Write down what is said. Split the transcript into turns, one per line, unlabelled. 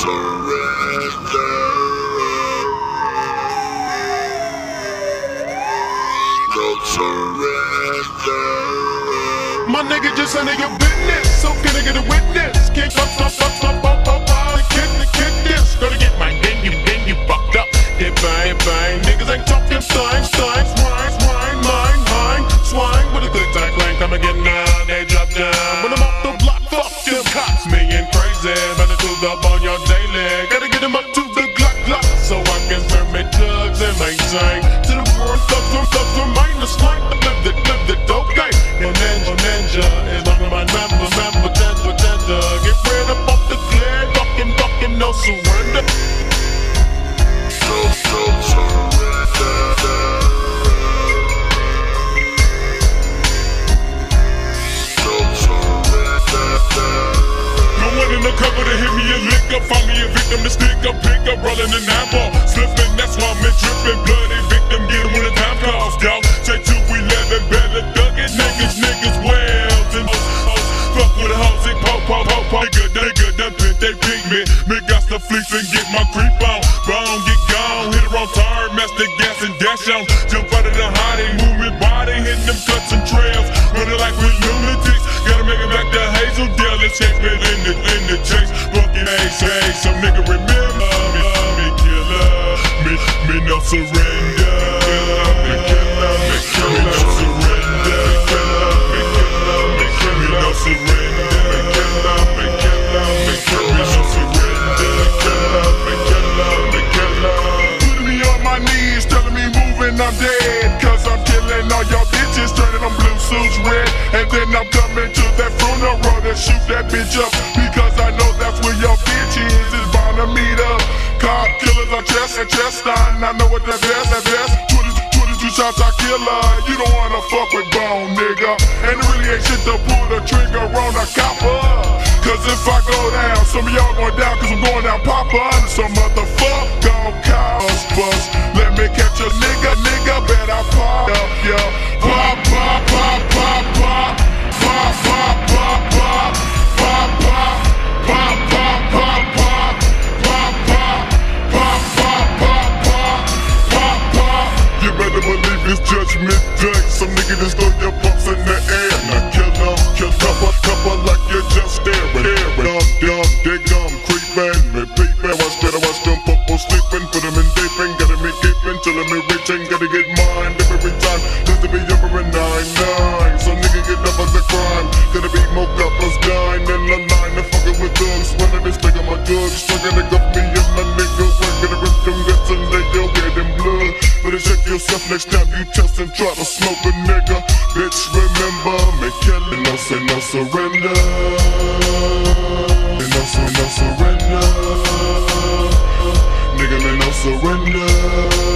surrender. No surrender.
My nigga just a nigga business, so can I get a witness? Can't fuck, kid this. Gonna get mine, then you fucked up. Hit bang, niggas ain't talking sign, mine, swine. With a good time clank, come again now, they drop down. When I'm off the block, fuck them cops, me and crazy. Better do up on your daily. Gotta get them up to the Glock, so I can permit drugs and maintain. To the world, thugs are minus line. Live the dope game. Ninja is long as my number, tender. Get rid up off the clear, fucking no surrender.
No surrender. No surrender.
No one in the cover to hit me a lick up, find me a victim to stick up, pick up, rolling an eyeball, slipping, that's why I'm in tripping, bloody victim, get him when the time calls, y'all. Take 211, belly dugging, niggas wells and hoes, fuck with a hoes, they pop, nigga done bent, they pick me got the fleece and get my creep on, bone, get gone, hit the wrong turn, mess the gas and dash on, jump out of the hottie, moving body, hitting them cuts and trails, running like we lunatics, gotta make it back to Hazeldale, let's check it in the chase, fucking hey, some nigga remember me, killer, me no surrender, me no surrender, me no surrender. I'm dead, cause I'm killing all y'all bitches, turning them blue suits red. And then I'm coming to that funeral to shoot that bitch up, because I know that's where your bitch is bound to meet up. Cop killers on chest line, I know what that best. 22 shots I kill her, you don't wanna fuck with bone, nigga. And it really ain't shit to pull the trigger on a copper. Cause if I go down, some of y'all going down, cause I'm going down Papa. Some motherfucker gon' cause bust. Let me catch a nigga, better pop up, yo. Pop. You better believe it's judgment day. Some nigga just throw your pumps in the air. Now kill couple like you're just staring. Dumb, creeping, me peeping. Watch them purple sleeping. Put them in deeping, gotta me keeping till I'm reaching. Gotta get mine every time. Just to be over in 9-9. So nigga get up as a crime. Gotta be more couples dying in the line. And fucking with thugs. When I just think of my drugs. Struggling to got me and my nigga. We're gonna rip them guts and they go get in blood. Better check yourself next time you test and try to smoke a nigga. Bitch, remember me killing. No say no surrender. No surrender. Nigga, no surrender.